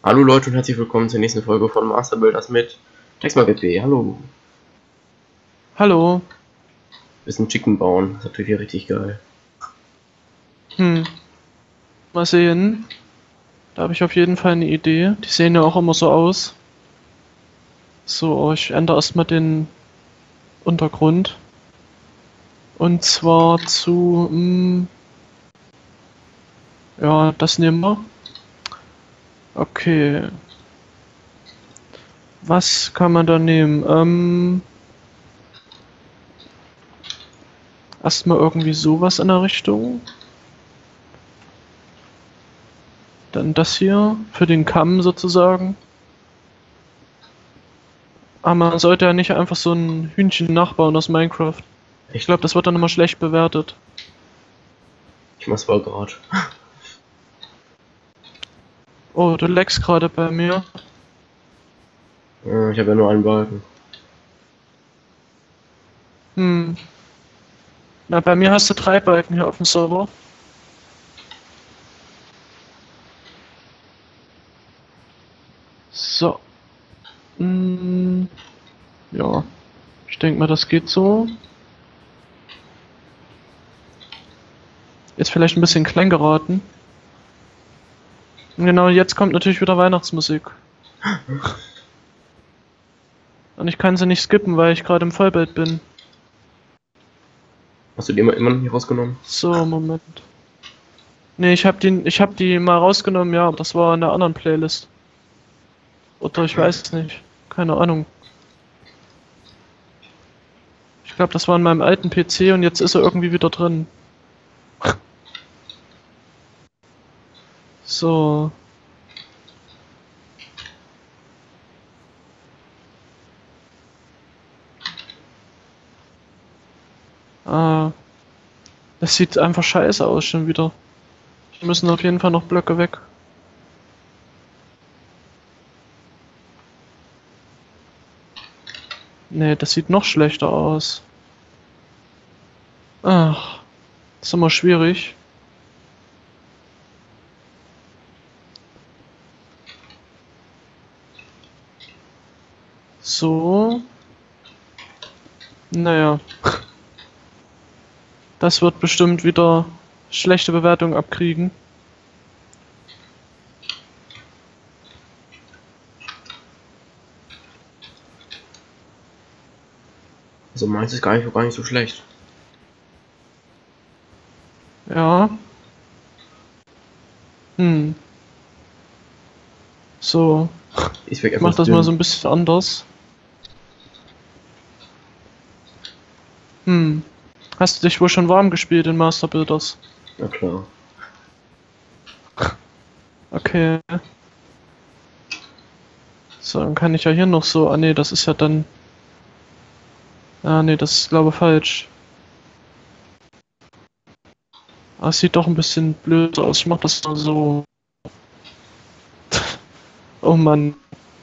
Hallo Leute und herzlich willkommen zur nächsten Folge von Master Builders mit TextMarket.de. Hallo. Hallo. Bisschen Chicken bauen, das ist natürlich richtig geil. Mal sehen. Da habe ich auf jeden Fall eine Idee. Die sehen ja auch immer so aus. So, ich ändere erstmal den Untergrund. Und zwar zu, ja, das nehmen wir. Okay. Was kann man da nehmen? Erstmal irgendwie sowas in der Richtung. Dann das hier für den Kamm sozusagen. Aber man sollte ja nicht einfach so ein Hühnchen nachbauen aus Minecraft. Ich glaube, das wird dann immer schlecht bewertet. Ich mach's voll gerade. Oh, du leckst gerade bei mir. Ich habe ja nur einen Balken. Na, bei mir hast du 3 Balken hier auf dem Server. So. Ja. Ich denke mal, das geht so. Jetzt vielleicht ein bisschen klein geraten. Und genau, jetzt kommt natürlich wieder Weihnachtsmusik. Und ich kann sie nicht skippen, weil ich gerade im Vollbild bin. Hast du die immer noch nicht rausgenommen? So, Moment. Nee, ich hab die mal rausgenommen, ja, aber das war in der anderen Playlist. Oder ich weiß es nicht. Keine Ahnung. Ich glaube, das war in meinem alten PC und jetzt ist er irgendwie wieder drin. So. Ah, das sieht einfach scheiße aus schon wieder. Hier müssen auf jeden Fall noch Blöcke weg. Nee, das sieht noch schlechter aus. Ach, das ist immer schwierig. So. Naja. Das wird bestimmt wieder schlechte Bewertung abkriegen. Also meins ist gar nicht so schlecht. Ja. So. Ich weg Ich mach etwas das mal so dünn. ein bisschen anders. Hast du dich wohl schon warm gespielt in Master Builders? Na klar. Okay. So, dann kann ich ja hier noch so. Ah nee, das ist ja dann. Ah nee, das ist glaube ich falsch. Ah, es sieht doch ein bisschen blöd aus. Ich mach das mal so. Oh Mann.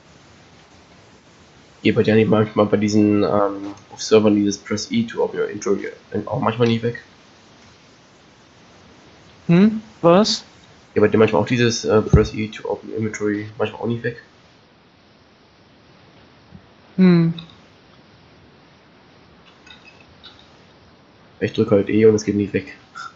Geht bei dir nicht manchmal bei diesen auf Servern dieses Press E to open your intro auch manchmal nicht weg? Was? Geht bei dir manchmal auch dieses Press E to open inventory manchmal auch nicht weg? Ich drücke halt E und es geht nicht weg.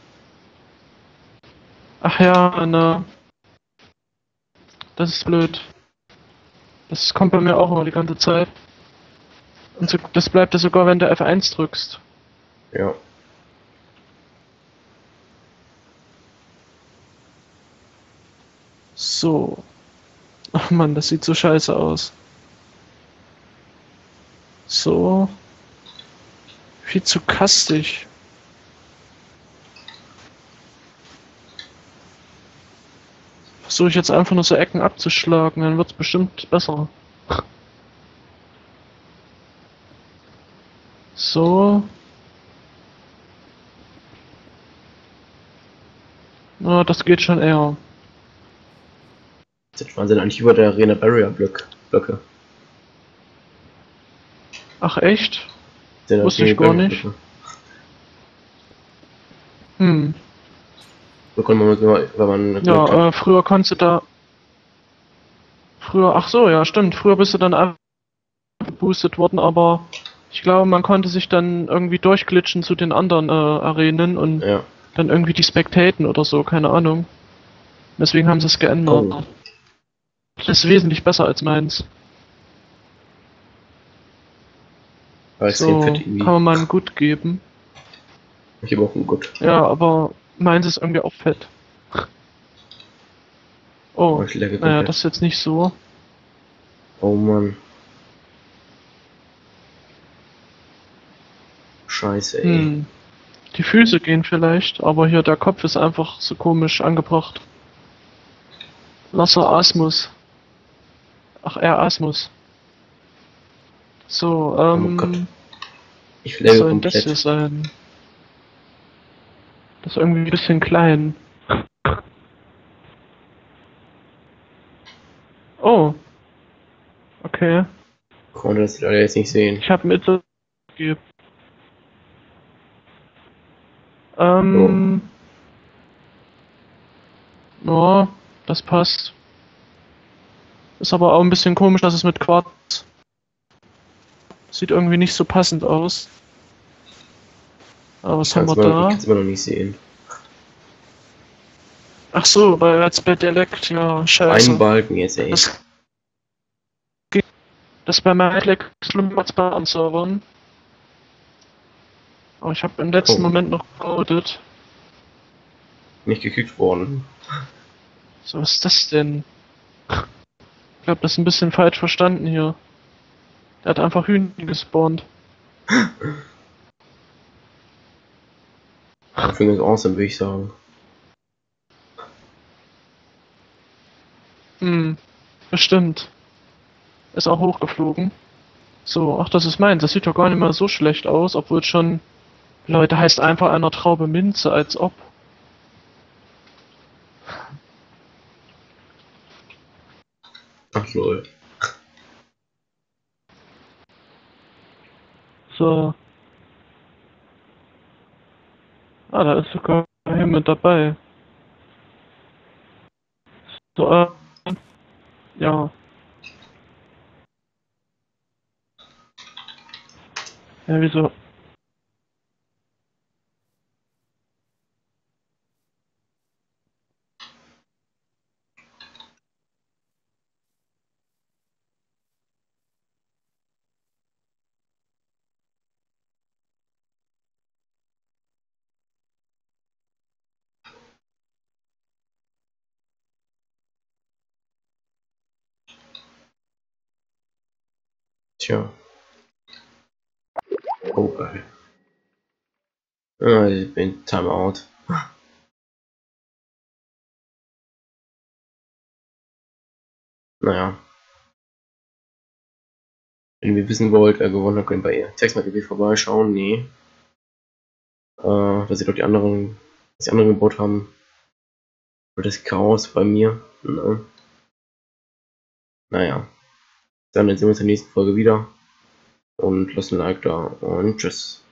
Ach ja, na. Das ist blöd. Das kommt bei mir auch immer die ganze Zeit. Und so, das bleibt ja sogar, wenn du F1 drückst. Ja. So. Ach Mann, das sieht so scheiße aus. So. Viel zu kastig. Versuche ich jetzt einfach nur so Ecken abzuschlagen, dann wird's bestimmt besser. So. Na, das geht schon eher. Jetzt waren sie eigentlich über der Arena Barrier Blöcke. Ach echt? Sind halt Wusste die ich gar Barrier nicht. Blöcke. Hm. Bekommt man, wenn man Ja, früher konntest du da. Früher, ach so, ja, stimmt. Früher bist du dann einfach geboostet worden, aber ich glaube, man konnte sich dann irgendwie durchglitschen zu den anderen Arenen und Ja. dann irgendwie die spectaten oder so, keine Ahnung. Deswegen haben sie es geändert. Oh. Das ist wesentlich besser als meins. War extrem So, fett irgendwie. kann man mal ein Gut geben. Ich habe auch ein Gut. Ja, aber meins ist irgendwie auch fett. Oh, Ich lagge naja, komplett. das ist jetzt nicht so. Oh Mann. Scheiße, ey. Die Füße gehen vielleicht, aber hier der Kopf ist einfach so komisch angebracht. Lasser Asmus. Ach, Asmus. So, Oh Gott. Ich was lagge soll denn das hier komplett. sein? Das ist irgendwie ein bisschen klein. Oh. Okay. Konnte das leider jetzt nicht sehen. Ich habe mit gegeben. Ja, das passt. Ist aber auch ein bisschen komisch, dass es mit Quarz sieht irgendwie nicht so passend aus. Aber was haben wir Ich kann da? es immer noch nicht sehen. Ach so, bei Let's Play Dialect, ja, scheiße. Ein Balken jetzt, ey. Das bei MyLeg schlimm als bei anderen Servern. Aber ich habe im letzten Oh. Moment noch gecodet. Nicht gekickt worden. So, was ist das denn? Ich glaube, das ist ein bisschen falsch verstanden hier. Der hat einfach Hühnchen gespawnt. Ich finde das awesome, würde ich sagen. Bestimmt. Ist auch hochgeflogen. So, ach, das ist meins. Das sieht doch gar nicht mal so schlecht aus, obwohl es schon... Leute, heißt einfach einer Traube Minze, als ob. Ach lol. So. Ah, da ist sogar hier mit dabei. So, ja. Ja, wieso? Tja. Oh geil. Ah, ich bin Timeout. Naja. Wenn ihr wissen wollt, wer gewonnen hat, könnt ihr bei Textmark.de vorbeischauen. Nee. Dass ihr dort die anderen gebaut haben. Oder das Chaos bei mir. Ne? Naja. Dann sehen wir uns in der nächsten Folge wieder. Und lasst ein Like da und tschüss.